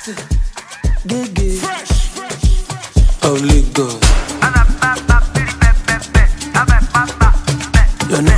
Gigi, only God. You know.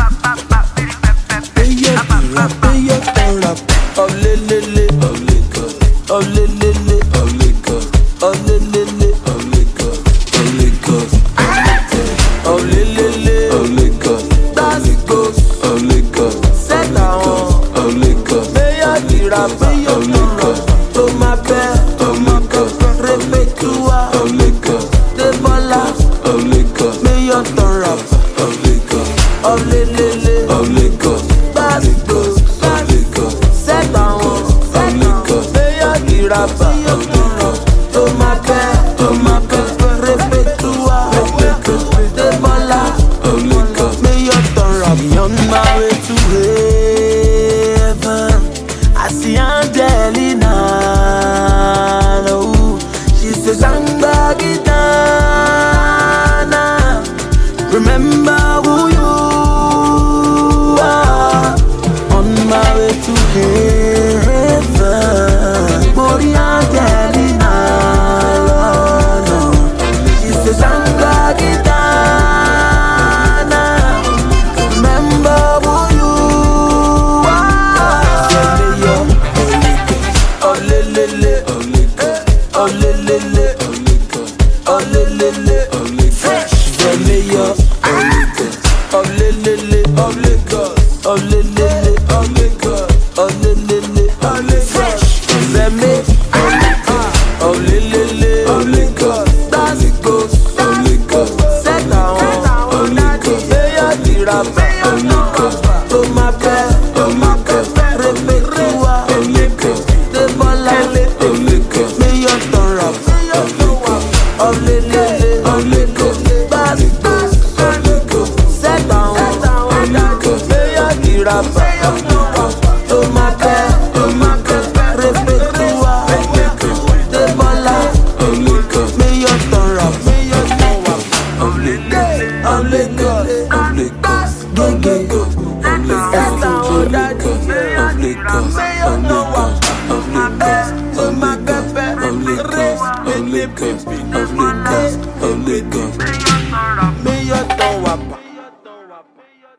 Pay your rap. Oh le, only God. Oh le, only God. Oh le, only God. Only God. Oh le, only God. That's good. Only God. Set down. Only God. Pay your rap. Only God. To my bed. Only God. Répète-toi. Only God. T'es voilà. Only God. Meilleur ton rap. Only God. Oh le, only God. That's good. Only God. Set down. Only God. Meilleur rap. Only God. To my bed. Répète-toi. T'es voilà. Only God. Meilleur ton rap. On my way to heaven. I see Angelina. Oh, she says I'm Bagidana. Remember who you are. On my way to heaven. Body Angelina. No. She says I'm Bagidana. Remember who you are. Oh le, only God. Oh le, only God. Oh le, only fresh. The meilleur, only God. Oh le, only God. Oh le, only God. Oh le, only fresh. The me, only God. Oh le, only God. That's good. Only God. Set down. Only God. Meilleur rap. Only God. To my bed. Only God. Répète-toi. Only God. T'es voilà. Only God. Meilleur ton rap. Only God. Oh le, only God. That's good. Only God. Set down. Only God. Meilleur rap. Only God. To my bed. Only God. Répète-toi. Only God. T'es voilà. Only God. Meilleur ton rap. Only God. Only God. Only God. Only God. Only God. Only God. Only God. Only God. Meilleur ton rap.